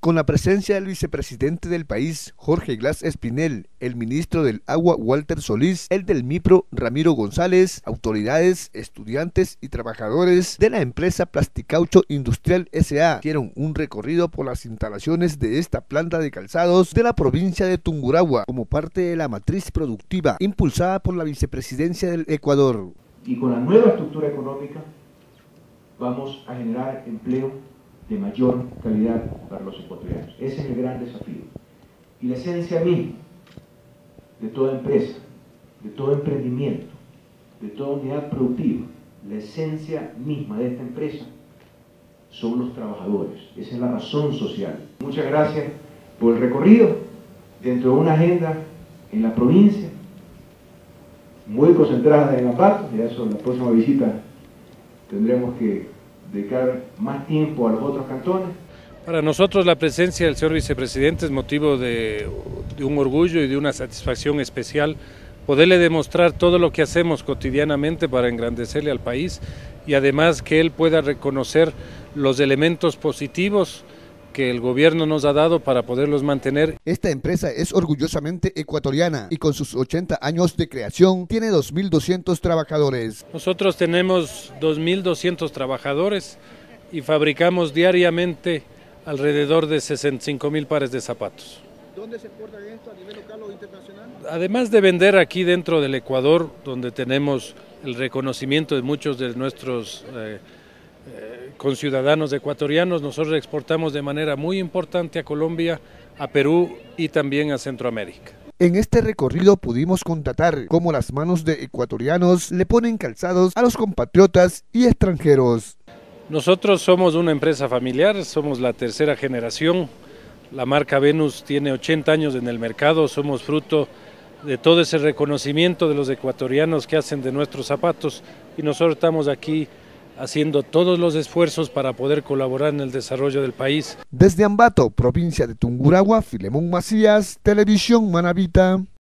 con la presencia del vicepresidente del país, Jorge Glass Espinel, el ministro del Agua, Walter Solís, el del MIPRO, Ramiro González, autoridades, estudiantes y trabajadores de la empresa Plasticaucho Industrial S.A. hicieron un recorrido por las instalaciones de esta planta de calzados de la provincia de Tungurahua, como parte de la matriz productiva impulsada por la vicepresidencia del Ecuador. Y con la nueva estructura económica vamos a generar empleo de mayor calidad para los ecuatorianos. Ese es el gran desafío. Y la esencia misma de toda empresa, de todo emprendimiento, de toda unidad productiva, la esencia misma de esta empresa son los trabajadores. Esa es la razón social. Muchas gracias por el recorrido dentro de una agenda en la provincia muy concentrada en Ambato. Ya eso en la próxima visita tendremos que dedicar más tiempo a los otros cantones. Para nosotros la presencia del señor vicepresidente es motivo de un orgullo y de una satisfacción especial, poderle demostrar todo lo que hacemos cotidianamente para engrandecerle al país y además que él pueda reconocer los elementos positivos que el gobierno nos ha dado para poderlos mantener. Esta empresa es orgullosamente ecuatoriana y con sus 80 años de creación tiene 2.200 trabajadores. Nosotros tenemos 2.200 trabajadores y fabricamos diariamente alrededor de 65.000 pares de zapatos. ¿Dónde se exportan esto, a nivel local o internacional? Además de vender aquí dentro del Ecuador, donde tenemos el reconocimiento de muchos de nuestros conciudadanos ecuatorianos, nosotros exportamos de manera muy importante a Colombia, a Perú y también a Centroamérica. En este recorrido pudimos constatar cómo las manos de ecuatorianos le ponen calzados a los compatriotas y extranjeros. Nosotros somos una empresa familiar, somos la tercera generación, la marca Venus tiene 80 años en el mercado, somos fruto de todo ese reconocimiento de los ecuatorianos que hacen de nuestros zapatos y nosotros estamos aquí haciendo todos los esfuerzos para poder colaborar en el desarrollo del país. Desde Ambato, provincia de Tungurahua, Filemón Macías, Televisión Manavita.